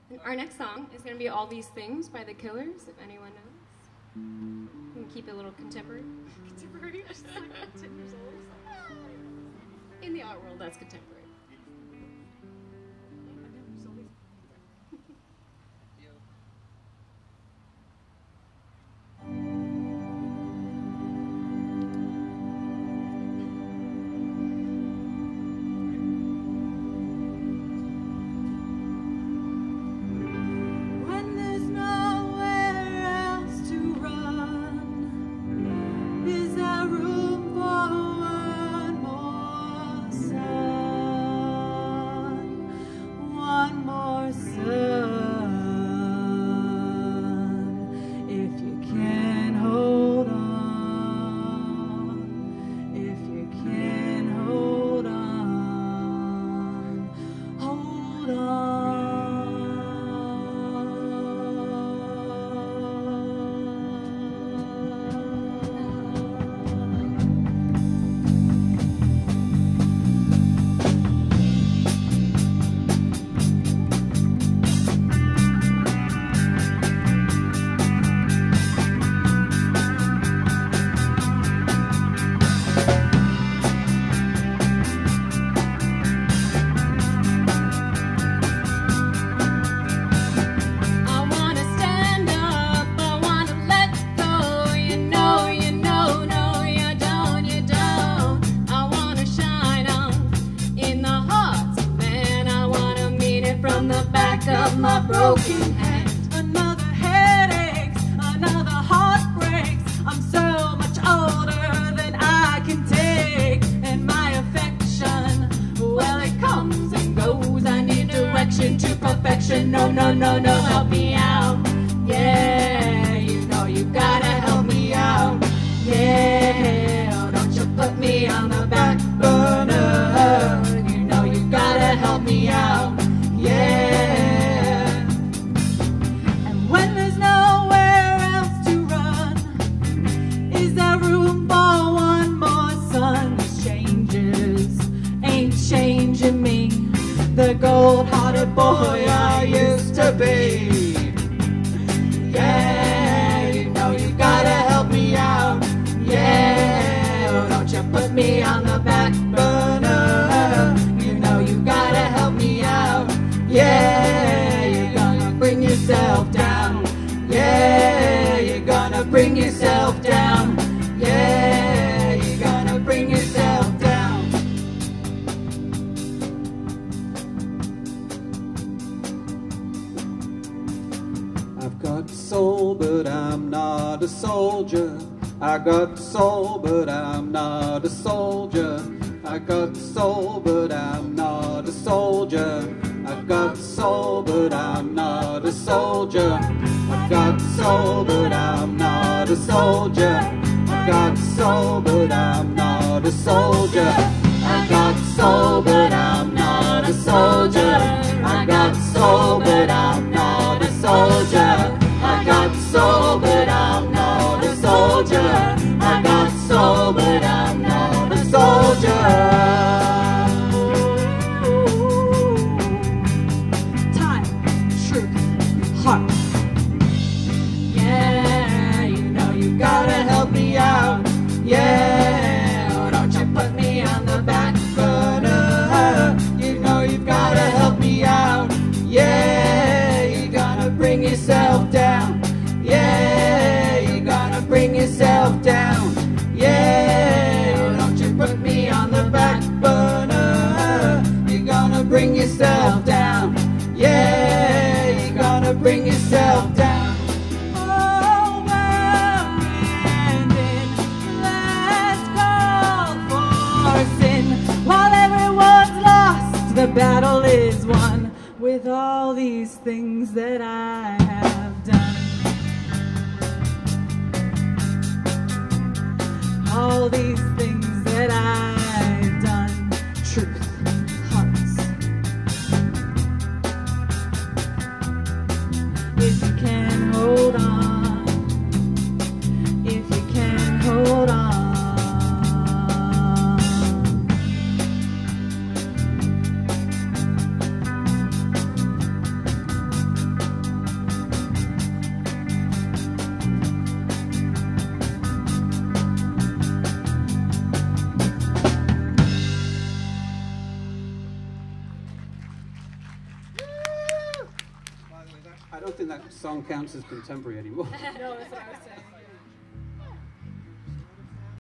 And our next song is going to be All These Things by The Killers, if anyone knows. We can keep it a little contemporary. Contemporary? I just like 10 years old. In the art world, that's contemporary. Broken hand, another headaches, another heartbreaks. I'm so much older than I can take, and my affection, well, it comes and goes. I need direction to perfection. No, no, no, no, help me out. Yeah, you know you gotta help me out. Yeah, don't you put me on the back burner. You know you gotta help me out. Yeah. Changing me, the gold-hearted boy I used to be. Yeah, you know you gotta help me out. Yeah, don't you put me on the back burner. You know you gotta help me out. Yeah, you're gonna bring yourself down. Yeah, you're gonna bring yourself down. Yeah, you're gonna bring yourself down. I've got soul, but I'm not a soldier. I got soul, but I'm not a soldier. I got soul, but I'm not a soldier. I've got soul, but I'm not a soldier. I've got soul, but I'm not a soldier. I've got soul, but I'm not a soldier. I got soul, but I'm not a soldier. I got soul, but I'm not a soldier. I got soul, but I'm not a soldier. I got soul, but I'm not a soldier. Time, truth, heart. Yeah, you know you gotta help me out. Yeah, don't you put me on the back burner. You know you've gotta help me out. Yeah, you're gonna bring yourself down. Yeah, you're gonna bring yourself down. Yeah, don't you put me on the back burner. You're gonna bring yourself down. Yeah, you're gonna bring yourself down. Oh, we're ending last call for sin. While everyone's lost, the battle is won. With all these things that I have done, all these things that I've done. Truth, hearts. If you can hold on, if you can hold on. I don't think that song counts as contemporary anymore. No, that's what I was saying.